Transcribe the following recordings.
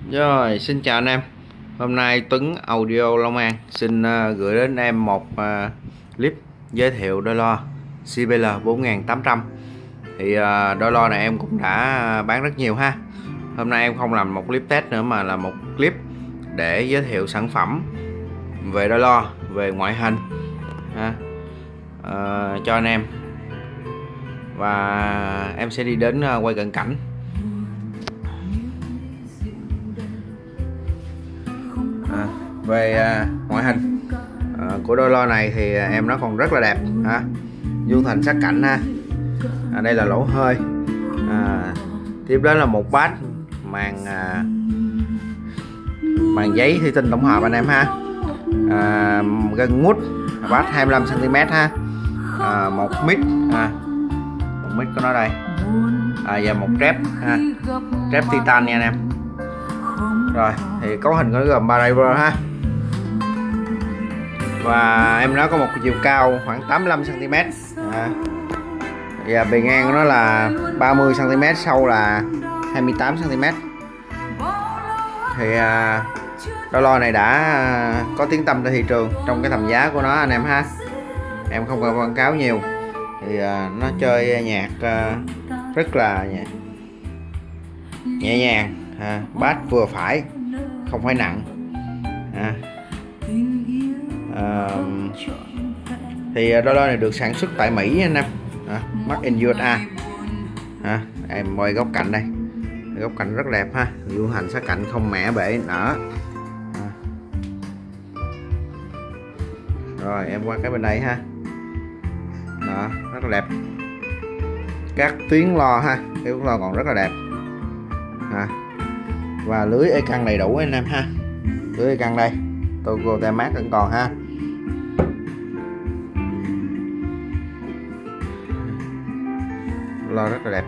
Rồi, xin chào anh em. Hôm nay Tuấn Audio Long An xin gửi đến em một clip giới thiệu đôi loa JBL 4800. Thì đôi loa này em cũng đã bán rất nhiều ha. Hôm nay em không làm một clip test nữa mà là một clip để giới thiệu sản phẩm về đôi loa, về ngoại hình ha, cho anh em. Và em sẽ đi đến quay cận cảnh. Về ngoại hình của đôi loa này thì em nó còn rất là đẹp ha, vuông thành sát cạnh ha. Đây là lỗ hơi, tiếp đến là một bát màng giấy thủy tinh tổng hợp anh em ha, gân mút bát 25 cm ha, một mic một mic của nó đây, và một trép ha, trép titan nha anh em. Rồi thì cấu hình của nó gồm 3 driver ha, và em nó có một chiều cao khoảng 85 cm và bề ngang của nó là 30 cm, sâu là 28 cm. Thì đôi loa này đã có tiếng tăm trên thị trường trong cái tầm giá của nó anh em ha. Em không cần quảng cáo nhiều, thì nó chơi nhạc rất là nhẹ nhàng, bass vừa phải, không phải nặng. Thì đôi loa này được sản xuất tại Mỹ anh em, made in USA. Em quay góc cạnh đây, góc cạnh rất đẹp ha, vuông thành sát cạnh, không mẻ bể nở. Rồi em qua cái bên đây ha, đó, rất là đẹp. Các tuyến lo ha, cái tuyến lo còn rất là đẹp và lưới e căng đầy đủ anh em ha. Lưới e căng đây, Togo tem mát vẫn còn ha. Lo rất là đẹp,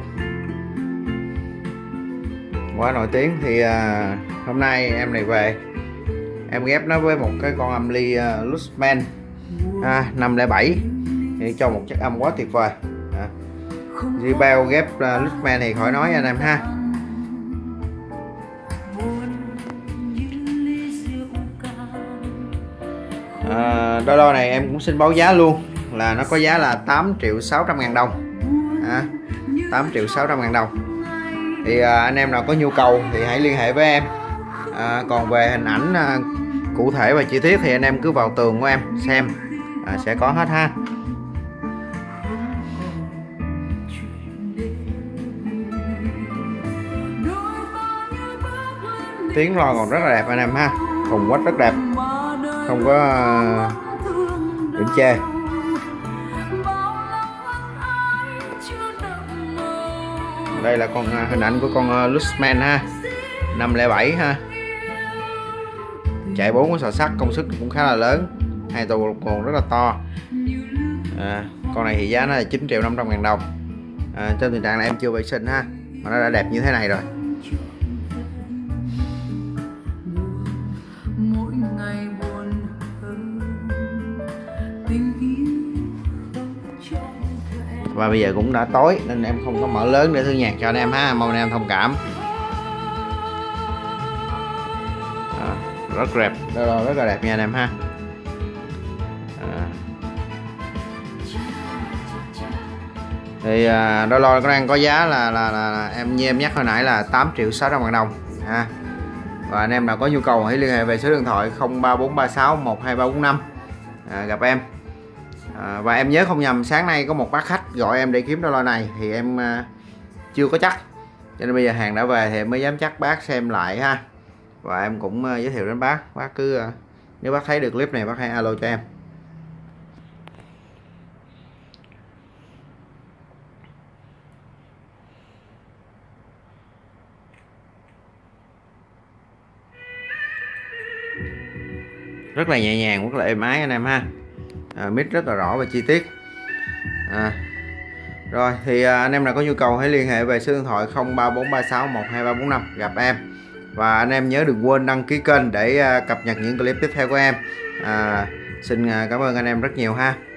quá nổi tiếng. Thì hôm nay em này về em ghép nó với một cái con âm ly Luxman 507 thì cho một chất âm quá tuyệt vời. JBL ghép Luxman thì khỏi nói anh em ha. Đôi loa này em cũng xin báo giá luôn, là nó có giá là 8.600.000 đồng, 8.600.000 đồng. Thì anh em nào có nhu cầu thì hãy liên hệ với em. Còn về hình ảnh cụ thể và chi tiết thì anh em cứ vào tường của em xem, sẽ có hết ha. Tiếng loa còn rất là đẹp anh em ha, thùng quách rất đẹp, không có điểm chê. Đây là hình ảnh của con Luxman ha, 507 ha, chạy 4 cái sò sắt, công suất cũng khá là lớn, hai tù cồn rất là to. Con này thì giá nó là 9.500.000 đồng. Trong tình trạng là em chưa vệ sinh ha, mà nó đã đẹp như thế này rồi. Và bây giờ cũng đã tối nên em không có mở lớn để thử nhạc cho anh em ha, mong anh em thông cảm. Rất đẹp, rất là đẹp nha anh em ha. Thì đôi loa đang có giá là em như em nhắc hồi nãy là 8.600.000 đồng ha. Và anh em nào có nhu cầu hãy liên hệ về số điện thoại 03436 12345 gặp em. Và em nhớ không nhầm, sáng nay có một bác khách gọi em để kiếm đôi loa này thì em chưa có chắc, cho nên bây giờ hàng đã về thì em mới dám chắc bác xem lại ha. Và em cũng giới thiệu đến bác cứ nếu bác thấy được clip này bác hãy alo cho em. Rất là nhẹ nhàng, rất là êm ái anh em ha. Mic rất là rõ và chi tiết. Rồi thì anh em nào có nhu cầu hãy liên hệ về số điện thoại 03436 12345 gặp em. Và anh em nhớ đừng quên đăng ký kênh để cập nhật những clip tiếp theo của em. Xin cảm ơn anh em rất nhiều ha.